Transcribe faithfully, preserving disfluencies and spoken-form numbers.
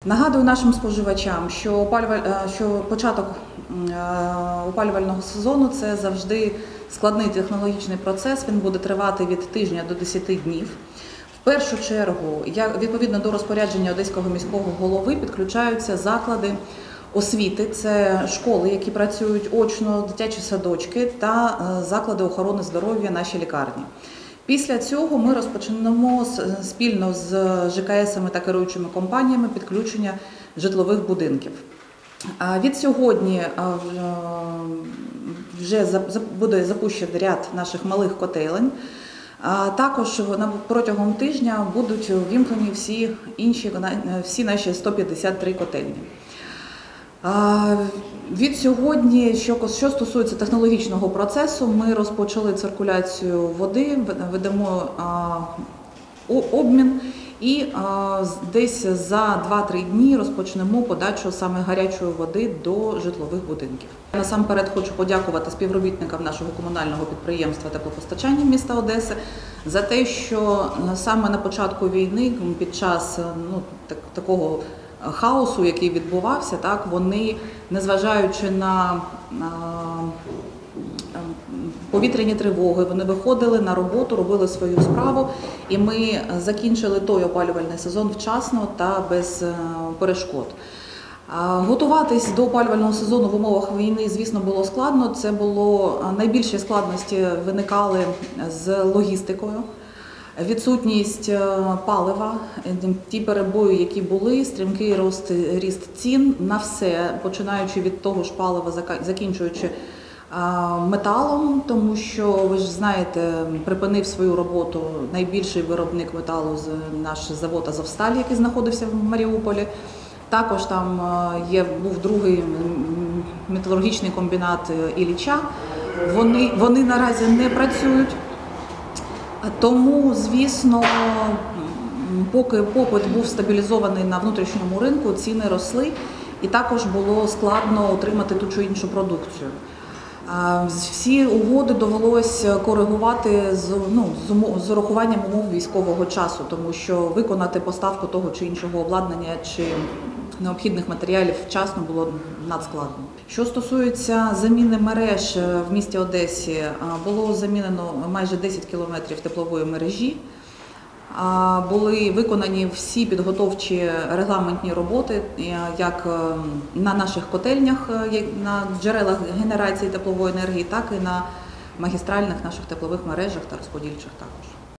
Нагадую нашим споживачам, що початок опалювального сезону – це завжди складний технологічний процес, він буде тривати від тижня до десяти днів. В першу чергу, відповідно до розпорядження Одеського міського голови, підключаються заклади освіти, це школи, які працюють очно, дитячі садочки та заклади охорони здоров'я, наші лікарні. Після цього ми розпочнемо спільно з Ж К Сами та керуючими компаніями підключення житлових будинків. Від сьогодні вже буде запущений ряд наших малих котелень. Також протягом тижня будуть ввімкнені всі інші, всі наші сто п'ятдесят три котельні. Від сьогодні, що, що стосується технологічного процесу, ми розпочали циркуляцію води, ведемо обмін і десь за два-три дні розпочнемо подачу саме гарячої води до житлових будинків. Насамперед хочу подякувати співробітникам нашого комунального підприємства теплопостачання міста Одеси за те, що саме на початку війни, під час ну, так, такого хаосу, який відбувався, так, вони, незважаючи на, на повітряні тривоги, вони виходили на роботу, робили свою справу, і ми закінчили той опалювальний сезон вчасно та без перешкод. Готуватись до опалювального сезону в умовах війни, звісно, було складно. Це було, найбільші складності виникали з логістикою. Відсутність палива, ті перебої, які були, стрімкий рост, ріст цін на все, починаючи від того ж палива, закінчуючи металом, тому що, ви ж знаєте, припинив свою роботу найбільший виробник металу, наш завод «Азовсталь», який знаходився в Маріуполі. Також там є, був другий металургічний комбінат Ілліча. Вони, вони наразі не працюють. Тому, звісно, поки попит був стабілізований на внутрішньому ринку, ціни росли, і також було складно отримати ту чи іншу продукцію. Всі угоди довелося коригувати з, ну, з урахуванням умов військового часу, тому що виконати поставку того чи іншого обладнання чи необхідних матеріалів вчасно було надскладно. Що стосується заміни мереж в місті Одесі, було замінено майже десять кілометрів теплової мережі. Були виконані всі підготовчі регламентні роботи, як на наших котельнях, на джерелах генерації теплової енергії, так і на магістральних наших теплових мережах та розподільчих також.